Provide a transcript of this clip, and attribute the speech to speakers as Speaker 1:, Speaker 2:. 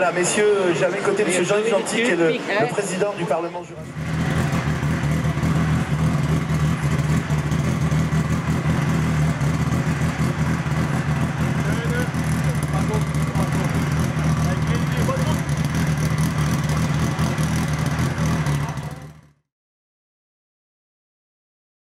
Speaker 1: Voilà, messieurs, j'ai à mes côtés monsieur Jean-Yves Gentil, qui est le président du Parlement jurassien.